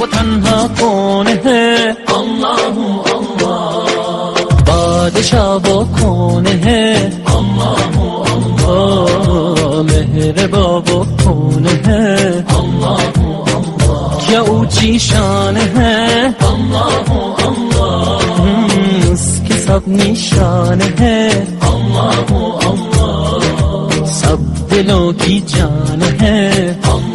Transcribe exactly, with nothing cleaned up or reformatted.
वो तन्हा कौन है? अल्लाह अल्लाह। बादशाह वो कौन है? अल्लाह अल्लाह। मेहरबा वो कौन है? अल्लाह अल्लाह। क्या ऊंची शान है? अल्लाह अल्लाह। उसकी सब निशान है? अल्लाह अल्लाह। सब दिलों की जान है।